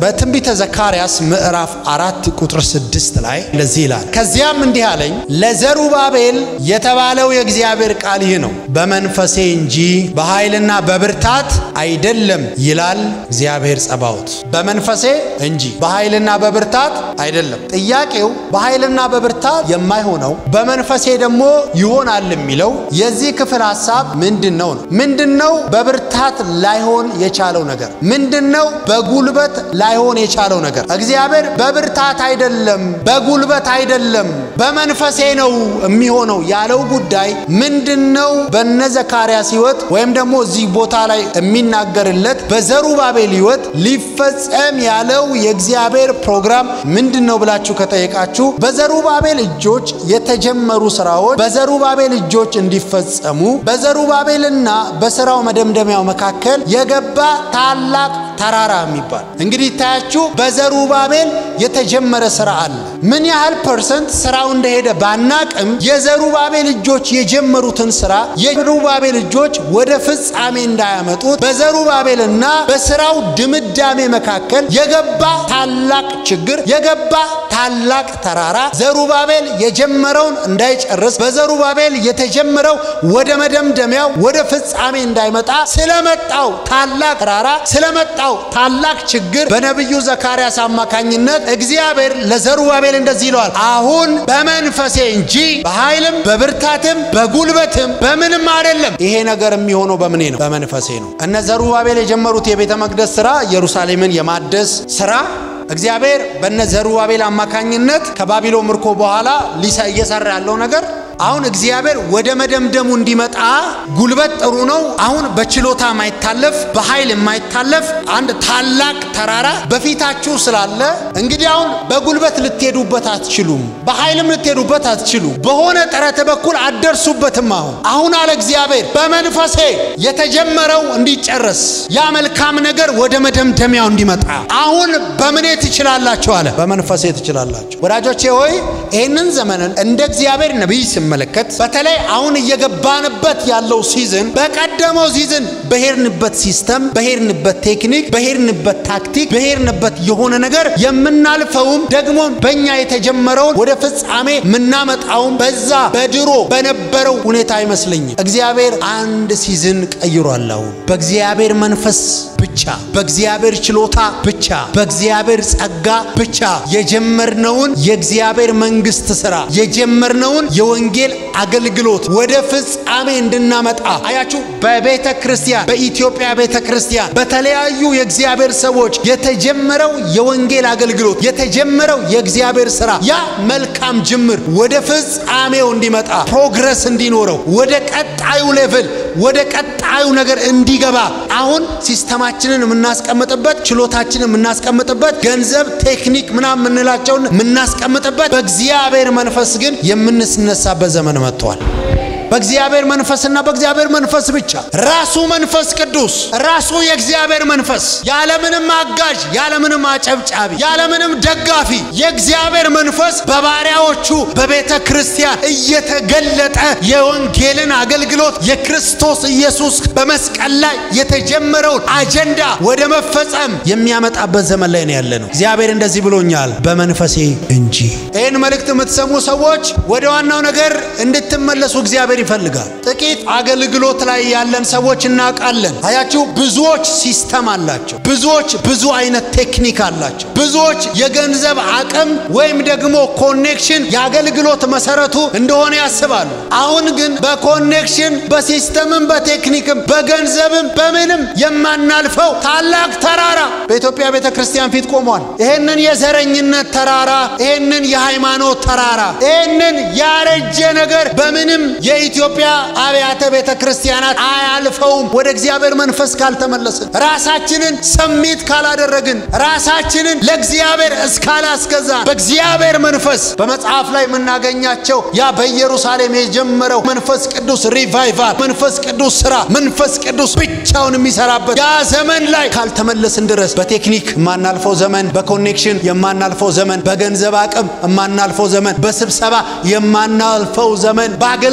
በትንቢተ ዘካርያስ ምዕራፍ 4 ቁጥር 6 ላይ ለዚህ ይላል ከዚያም እንዲህ አለኝ ለዘሩባቤል የተባለው የእግዚአብሔር ቃል ይህ ነው በመንፈሴ እንጂ በኃይልና በብርታት አይደለም ይላል እግዚአብሔር ጸባዖት በመንፈሴ እንጂ በኃይልና በብርታት አይደለም ጥያቄው በኃይልና በብርታት የማይሆነው በመንፈሴ ደግሞ ይሆናል የሚለው የዚህ ክፍል ሐሳብ ምንድነው በብርታት ላይሆን የቻለው ነገር ምንድነው በጉልበት ላይሆን የቻለው ነገር እግዚአብሔር በብርታት አይደለም በጉልበት አይደለም በመንፈሴ ነው የሚሆነው ያለው ጉዳይ ምንድነው በነዘካርያስ ሕይወት ወይም ደግሞ እዚህ ቦታ ላይ የሚናገርለት በዘሩባቤል ሕይወት ሊፈጸም ያለው የእግዚአብሔር ፕሮግራም ምንድነው ብላችሁ ከጠየቃችሁ በዘሩባቤል እጆች የተጀመሩ ስራዎች በዘሩባቤል እጆች እንዲፈጸሙ በዘሩባቤልና በስራው መደምደሚያው መካከል የገባ ታላቅ ተራራ የሚባል እንግዲህ ታያችሁ በዘሩባቤል የተጀመረ ስራ አለ ምን ያህል ፐርሰንት ስራው እንደሄደ ባናቅም የዘሩባቤል እጆች የጀመሩትን ስራ የዘሩባቤል እጆች ወደ ፍጻሜ እንዳያመጡት በዘሩባቤልና በስራው ድምዳሜ መካከል የገባ ታላቅ ችግር የገባ ታላቅ ተራራ ዘሩባቤል የጀመረውን እንዳይጨርስ በዘሩባቤል የተጀመረው ወደ መደምደሚያው ወደ ፍጻሜ እንዳይመጣ ስለመጣው ታላቅ ተራራ ስለመጣው ታላቅ ችግር በነብዩ ዘካርያስ አማካኝነት እግዚአብሔር ለዘሩባቤል እንደዚህ ይለዋል አሁን በመንፈሴ እንጂ በኃይልም በብርታትም በጉልበትም በምንም አይደለም ይሄ ነገር የሚሆነው በመኔ ነው በመንፈሴ ነው እነ ዘሩባቤል የጀመሩት የቤተ መቅደስ ስራ ኢየሩሳሌምን የማደስ ስራ እግዚአብሔር በእነ ዘሩባቤል አማካኝነት ከባቢሎን ምርኮ በኋላ እየሰራ ያለው ነገር አሁን እግዚአብሔር ወደ መደምደሙ እንዲመጣ ጉልበት ጥሩ ነው አሁን በችሎታ ማይታለፍ በኃይል ማይታለፍ አንድ ታላቅ ተራራ በፊታችሁ ስላለ እንግዲህ አሁን በጉልበት ልትሄዱበት አትችሉም በኃይልም ልትሄዱበት አትችሉ በሆነ ጥረት በኩል አደርሱበትም አሁን አለ እግዚአብሔር በመንፈሴ የተጀመረው እንዲጨርስ ያ መልካም ነገር ወደ መደምደሚያው እንዲመጣ አሁን በመኔ ትችላላችሁ አለ በመንፈሴ ትችላላችሁ ወዳጆቼ ሆይ ይሄንን ዘመንን እንደ እግዚአብሔር ነብይ መለከት በተለይ አሁን እየገባንበት ያለው ሲዝን በቀደመው ሲዝን በሄርንበት ሲስተም በሄርንበት ቴክኒክ በሄርንበት ታክቲክ በሄርንበት የሆነ ነገር የምናልፈውም ደግሞ በእኛ የተጀመረው ወደ ፍጻሜ ምናመጣውም በዛ በድሮ በነበረው ሁኔታ አይመስልኝም እግዚአብሔር አንድ ሲዝን ቀይሯል በእግዚአብሔር መንፈስ ብቻ በእግዚአብሔር ችሎታ ብቻ በእግዚአብሔር ጸጋ ብቻ የጀመርነውን የእግዚአብሔር መንግስት ስራ የጀመርነውን የወንጌል አገልግሎት ወደ ፍጻሜ እንድናመጣ አያችሁ በቤተ ክርስቲያን በኢትዮጵያ ቤተ ክርስቲያን በተለያዩ የእግዚአብሔር ሰዎች የተጀመረው የወንጌል አገልግሎት የተጀመረው የእግዚአብሔር ስራ ያ መልካም ጅምር ወደ ፍጻሜው እንዲመጣ ፕሮግረስ እንዲኖረው ወደ ቀጣዩ ሌቭል ወደ ቀጣዩ ነገር እንዲገባ አሁን ሲስተማችንን የምናስቀምጥበት ችሎታችንን የምናስቀምጥበት ገንዘብ ቴክኒክ ምናምን ምንላቸውን የምናስቀምጥበት በእግዚአብሔር መንፈስ ግን የምንስነሳበት ዘመን መጥቷል በእግዚአብሔር መንፈስና በእግዚአብሔር መንፈስ ብቻ ራሱ መንፈስ ቅዱስ ራሱ የእግዚአብሔር መንፈስ ያለምንም አጋዥ ያለምንም አጨብጫቢ ያለምንም ደጋፊ የእግዚአብሔር መንፈስ በባሪያዎቹ በቤተ ክርስቲያን እየተገለጠ የወንጌልን አገልግሎት የክርስቶስ ኢየሱስ በመስቀል ላይ የተጀመረው አጀንዳ ወደ መፈጸም የሚያመጣበት ዘመን ላይ ነው ያለነው እግዚአብሔር እንደዚህ ብሎኛል በመንፈሴ እንጂ ይሄን መልእክት የምትሰሙ ሰዎች ወደ ዋናው ነገር እንድትመለሱ እግዚአብሔር ይፈልጋል ጥቂት አገልግሎት ላይ ያለን ሰዎች እናቃለን አያችሁ ብዙዎች ሲስተም አላቸው ብዙዎች ብዙ አይነት ቴክኒክ አላቸው ብዙዎች የገንዘብ አቅም ወይም ደግሞ ኮኔክሽን ያገልግሎት መሰረቱ እንደሆነ ያስባሉ አሁን ግን በኮኔክሽን በሲስተምም በቴክኒክም በገንዘብም በምንም የማናልፈው ታላቅ ተራራ በኢትዮጵያ ቤተ ክርስቲያን ፊት ቆሟል ይሄንን የዘረኝነት ተራራ ይሄንን የሃይማኖት ተራራ ይሄንን ያረጀ ነገር በምንም የኢትዮጵያ አብያተ ቤተ ክርስቲያናት አያልፈውም ወደ እግዚአብሔር መንፈስ ካልተመለስን ራሳችንን ሰሚት ካላደረግን ራሳችንን ለእግዚአብሔር እስካላስገዛን በእግዚአብሔር መንፈስ በመጽሐፍ ላይ የምናገኛቸው ያ በኢየሩሳሌም የጀመረው መንፈስ ቅዱስ ሪቫይቫል መንፈስ ቅዱስ ስራ መንፈስ ቅዱስ ብቻውን የሚሰራበት ያ ዘመን ላይ ካልተመለስን ድረስ በቴክኒክ የማናልፈው ዘመን በኮኔክሽን የማናልፈው ዘመን በገንዘብ አቅም የማናልፈው ዘመን በስብሰባ የማናልፈው ዘመን በአገልግሎት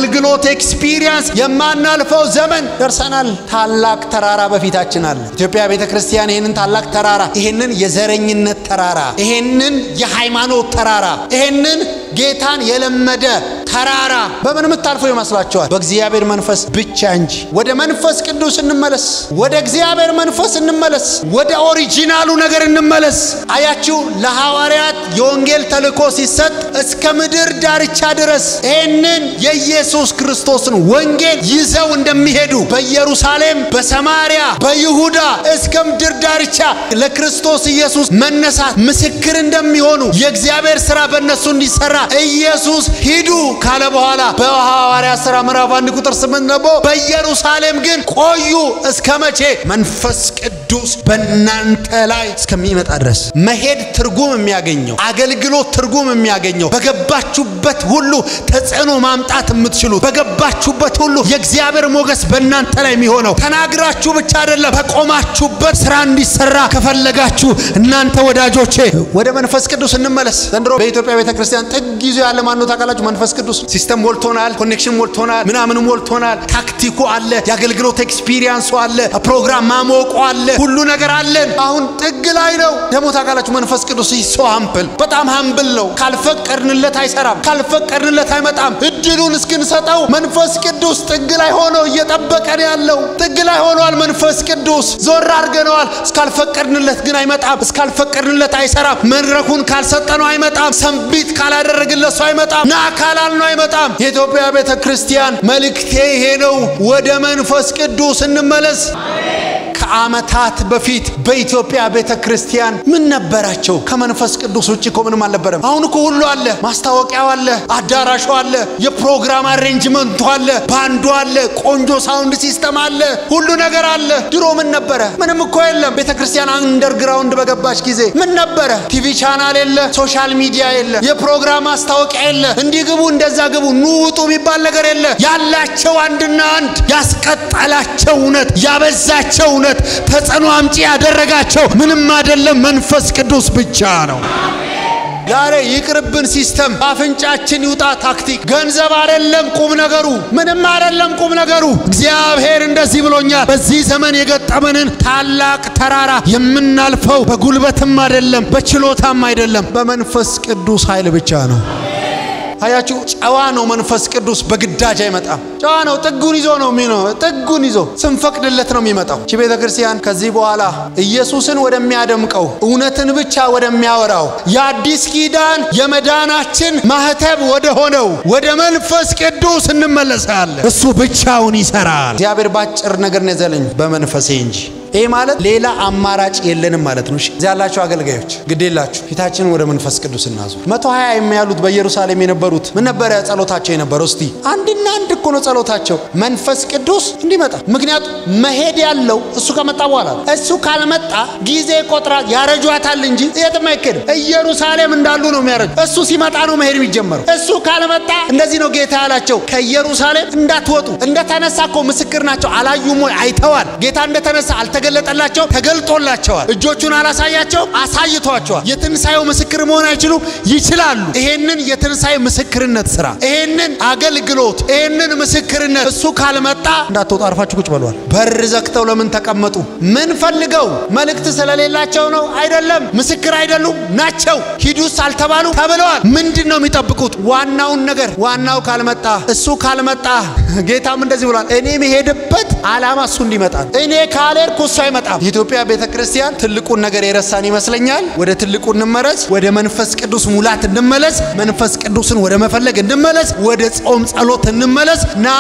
የአገልግሎት ኤክስፒሪየንስ የማናልፈው ዘመን ደርሰናል። ታላቅ ተራራ በፊታችን አለ። ኢትዮጵያ ቤተክርስቲያን ይሄንን ታላቅ ተራራ፣ ይሄንን የዘረኝነት ተራራ፣ ይሄንን የሃይማኖት ተራራ፣ ይሄንን ጌታን የለመደ ተራራ በምን ምታልፈው ይመስላችኋል? በእግዚአብሔር መንፈስ ብቻ እንጂ። ወደ መንፈስ ቅዱስ እንመለስ። ወደ እግዚአብሔር መንፈስ እንመለስ። ወደ ኦሪጂናሉ ነገር እንመለስ። አያችሁ ለሐዋርያት የወንጌል ተልእኮ ሲሰጥ እስከ ምድር ዳርቻ ድረስ ይሄንን የኢየሱስ ክርስቶስን ወንጌል ይዘው እንደሚሄዱ በኢየሩሳሌም፣ በሰማሪያ፣ በይሁዳ እስከ ምድር ዳርቻ ለክርስቶስ ኢየሱስ መነሳት ምስክር እንደሚሆኑ የእግዚአብሔር ሥራ በእነሱ እንዲሰራ ኢየሱስ ሂዱ ካለ በኋላ በሐዋርያት ሥራ ምዕራፍ 1 ቁጥር 8 ነው በኢየሩሳሌም ግን ቆዩ እስከ መቼ? መንፈስ ቅዱስ በእናንተ ላይ እስከሚመጣ ድረስ። መሄድ ትርጉም የሚያገኘው አገልግሎት ትርጉም የሚያገኘው በገባችሁበት ሁሉ ተጽዕኖ ማምጣት የምትችሉት በገባችሁበት ሁሉ የእግዚአብሔር ሞገስ በእናንተ ላይ የሚሆነው ተናግራችሁ ብቻ አይደለም። በቆማችሁበት ሥራ እንዲሰራ ከፈለጋችሁ እናንተ ወዳጆቼ ወደ መንፈስ ቅዱስ እንመለስ። ዘንድሮ በኢትዮጵያ ቤተክርስቲያን ጥግ ይዞ ያለ ማን ነው ታውቃላችሁ? መንፈስ ቅዱስ። ሲስተም ሞልቶናል፣ ኮኔክሽን ሞልቶናል፣ ምናምን ሞልቶናል፣ ታክቲኩ አለ፣ የአገልግሎት ኤክስፒሪየንሱ አለ፣ ፕሮግራም ማሞቁ አለ፣ ሁሉ ነገር አለን። አሁን ጥግ ላይ ነው። ደሞ ታውቃላችሁ መንፈስ ቅዱስ ይሶ ሃምብል በጣም ሃምብል ነው። ካልፈቀድንለት አይሰራም፣ ካልፈቀድንለት አይመጣም። እድሉን እስክንሰጠው መንፈስ ቅዱስ ጥግ ላይ ሆኖ እየጠበቀን ያለው ጥግ ላይ ሆኗል። መንፈስ ቅዱስ ዞር አድርገነዋል። እስካልፈቀድንለት ግን አይመጣም፣ እስካልፈቀድንለት አይሰራም። መድረኩን ካልሰጠነው አይመጣም፣ ሰንቢት ካላደረግለት ሰው አይመጣም፣ ና ካላልነው አይመጣም። የኢትዮጵያ ቤተክርስቲያን መልእክቴ ይሄ ነው። ወደ መንፈስ ቅዱስ እንመለስ። ከዓመታት በፊት በኢትዮጵያ ቤተክርስቲያን ምን ነበራቸው? ከመንፈስ ቅዱስ ውጪ እኮ ምንም አልነበረም። አሁን እኮ ሁሉ አለ። ማስታወቂያው አለ፣ አዳራሹ አለ፣ የፕሮግራም አሬንጅመንቱ አለ፣ ባንዱ አለ፣ ቆንጆ ሳውንድ ሲስተም አለ፣ ሁሉ ነገር አለ። ድሮ ምን ነበረ? ምንም እኮ የለም። ቤተክርስቲያን አንደርግራውንድ በገባች ጊዜ ምን ነበረ? ቲቪ ቻናል የለ፣ ሶሻል ሚዲያ የለ፣ የፕሮግራም ማስታወቂያ የለ፣ እንዲግቡ እንደዛ ግቡ ኑውጡ የሚባል ነገር የለ። ያላቸው አንድና አንድ ያስቀጠላቸው እውነት ያበዛቸው እውነት ተጽዕኖ አምጪ ያደረጋቸው ምንም አይደለም፣ መንፈስ ቅዱስ ብቻ ነው። ዛሬ ይቅርብን ሲስተም፣ አፍንጫችን ይውጣ ታክቲክ። ገንዘብ አይደለም ቁም ነገሩ፣ ምንም አይደለም ቁም ነገሩ። እግዚአብሔር እንደዚህ ብሎኛል። በዚህ ዘመን የገጠመንን ታላቅ ተራራ የምናልፈው በጉልበትም አይደለም፣ በችሎታም አይደለም፣ በመንፈስ ቅዱስ ኃይል ብቻ ነው። አያችሁ ጨዋ ነው መንፈስ ቅዱስ በግዳጅ አይመጣም። ጨዋ ነው ጥጉን ይዞ ነው የሚኖ ጥጉን ይዞ ስንፈቅድለት ነው የሚመጣው። እቺ ቤተክርስቲያን ከዚህ በኋላ ኢየሱስን ወደሚያደምቀው እውነትን ብቻ ወደሚያወራው የአዲስ ኪዳን የመዳናችን ማህተብ ወደ ሆነው ወደ መንፈስ ቅዱስ እንመለሳለን። እሱ ብቻውን ይሰራል። እግዚአብሔር ባጭር ነገር ነው ዘለኝ በመንፈሴ እንጂ ይሄ ማለት ሌላ አማራጭ የለንም ማለት ነው። እሺ ያላችሁ አገልጋዮች ግዴላችሁ ፊታችንን ወደ መንፈስ ቅዱስ እናዙ። 120 የሚያሉት በኢየሩሳሌም የነበሩት ምን ነበር ጸሎታቸው የነበረው? እስቲ አንድና አንድ እኮ ነው ጸሎታቸው፣ መንፈስ ቅዱስ እንዲመጣ። ምክንያቱም መሄድ ያለው እሱ ከመጣ በኋላ ነው። እሱ ካልመጣ ጊዜ ቆጥራ ያረጇታል እንጂ የትም አይከድም። ኢየሩሳሌም እንዳሉ ነው የሚያረጁ። እሱ ሲመጣ ነው መሄድ የሚጀመረው። እሱ ካልመጣ እንደዚህ ነው ጌታ ያላቸው ከኢየሩሳሌም እንዳትወጡ። እንደተነሳ እኮ ምስክር ናቸው። አላዩም ወይ? አይተዋል። ጌታ እንደተነሳ ተገለጠላቸው፣ ተገልጦላቸዋል። እጆቹን አላሳያቸው፣ አሳይቷቸዋል። የትንሳኤው ምስክር መሆን አይችሉ ይችላሉ። ይሄንን የትንሳኤ ምስክርነት ስራ፣ ይሄንን አገልግሎት፣ ይሄንን ምስክርነት እሱ ካልመጣ እንዳትወጡ አርፋችሁ ቁጭ በሏል። በር ዘግተው ለምን ተቀመጡ? ምን ፈልገው? መልእክት ስለሌላቸው ነው? አይደለም። ምስክር አይደሉም ናቸው። ሂዱስ አልተባሉ ተብለዋል። ምንድነው የሚጠብቁት? ዋናውን ነገር። ዋናው ካልመጣ እሱ ካልመጣ ጌታም እንደዚህ ብሏል፣ እኔ መሄድበት ዓላማ እሱ እንዲመጣ እኔ ካልሄድኩ እሱ አይመጣም። የኢትዮጵያ ቤተክርስቲያን ትልቁን ነገር የረሳን ይመስለኛል። ወደ ትልቁ እንመለስ። ወደ መንፈስ ቅዱስ ሙላት እንመለስ። መንፈስ ቅዱስን ወደ መፈለግ እንመለስ። ወደ ጾም ጸሎት እንመለስ። ና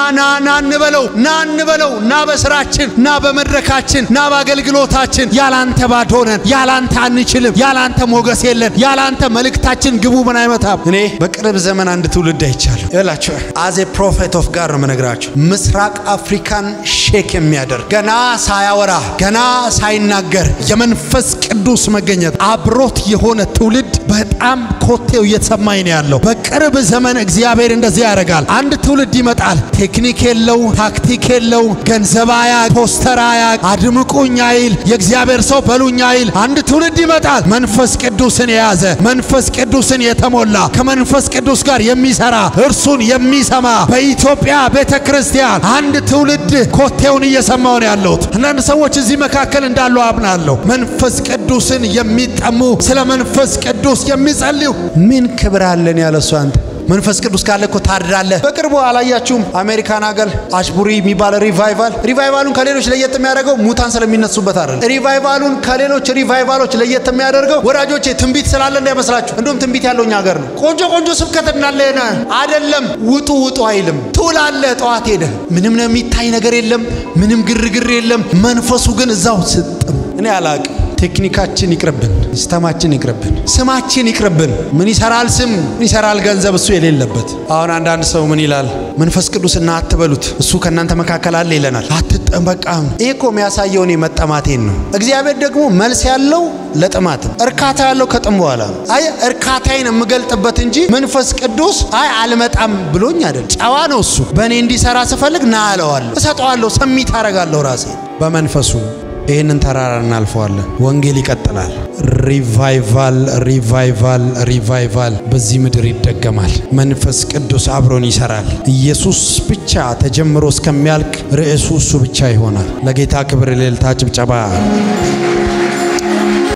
እንበለው፣ ና እንበለው። ና በስራችን፣ ና በመድረካችን፣ ና በአገልግሎታችን። ያላንተ ባዶ ነን፣ ያላንተ አንችልም፣ ያላንተ ሞገስ የለን፣ ያላንተ መልእክታችን ግቡ ምን አይመጣም። እኔ በቅርብ ዘመን አንድ ትውልድ አይቻለሁ። ይላችሁ አዜ ፕሮፌት ኦፍ ጋድ ነው መነግራችሁ። ምስራቅ አፍሪካና ሼክ የሚያደርግ ገና ሳያወራ ገና ሳይናገር የመንፈስ ቅዱስ መገኘት አብሮት የሆነ ትውልድ በጣም ኮቴው እየተሰማኝ ነው ያለው። በቅርብ ዘመን እግዚአብሔር እንደዚህ ያደርጋል። አንድ ትውልድ ይመጣል። ቴክኒክ የለው፣ ታክቲክ የለው፣ ገንዘባያ ፖስተራያ አድምቁኝ አይል፣ የእግዚአብሔር ሰው በሉኝ አይል። አንድ ትውልድ ይመጣል መንፈስ ቅዱስን የያዘ መንፈስ ቅዱስን የተሞላ ከመንፈስ ቅዱስ ጋር የሚሰራ እርሱን የሚሰማ በኢትዮጵያ ቤተክርስቲያን አንድ ትውልድ ኮቴውን እየሰማው ነው ያለው። አንዳንድ ሰዎች እዚህ መካከል እንዳሉ አምናለሁ። መንፈስ ቅዱስን የሚጠሙ ስለ መንፈስ ቅዱስ የሚጸልዩ ምን ክብር አለን ያለሱ አንተ መንፈስ ቅዱስ ካለ እኮ ታድራለ። በቅርቡ አላያችሁም? አሜሪካን ሀገር አሽቡሪ የሚባል ሪቫይቫሉን ከሌሎች ለየት የሚያደርገው ሙታን ስለሚነሱበት አይደል። ሪቫይቫሉን ከሌሎች ሪቫይቫሎች ለየት የሚያደርገው ወዳጆቼ ትንቢት ስላለ እንዳይመስላችሁ። እንደውም ትንቢት ያለው እኛ ሀገር ነው። ቆንጆ ስብከት እናለና አይደለም። ውጡ አይልም። ትውላለ ጠዋት ሄደ ምንም ነው የሚታይ ነገር የለም። ምንም ግርግር የለም። መንፈሱ ግን እዛው ስጥም እኔ አላቅም። ቴክኒካችን ይቅርብን፣ ሲስተማችን ይቅርብን፣ ስማችን ይቅርብን። ምን ይሰራል ስም፣ ምን ይሰራል ገንዘብ እሱ የሌለበት። አሁን አንዳንድ ሰው ምን ይላል? መንፈስ ቅዱስና አትበሉት እሱ ከናንተ መካከል አለ ይለናል። አትጠበቃም። እኮ የሚያሳየው ነው መጠማቴን ነው። እግዚአብሔር ደግሞ መልስ ያለው ለጥማት እርካታ ያለው ከጥም በኋላ አይ እርካታዬን የምገልጥበት እንጂ መንፈስ ቅዱስ አይ አልመጣም ብሎኝ አይደል። ጨዋ ነው እሱ። በእኔ እንዲሰራ ስፈልግ ና አለዋለሁ፣ እሰጠዋለሁ፣ ሰሚት አደርጋለሁ ራሴ በመንፈሱ። ይህንን ተራራ እናልፈዋለን። ወንጌል ይቀጥላል። ሪቫይቫል በዚህ ምድር ይደገማል። መንፈስ ቅዱስ አብሮን ይሰራል። ኢየሱስ ብቻ ተጀምሮ እስከሚያልቅ ርዕሱ እሱ ብቻ ይሆናል። ለጌታ ክብር፣ እልልታ፣ ጭብጨባ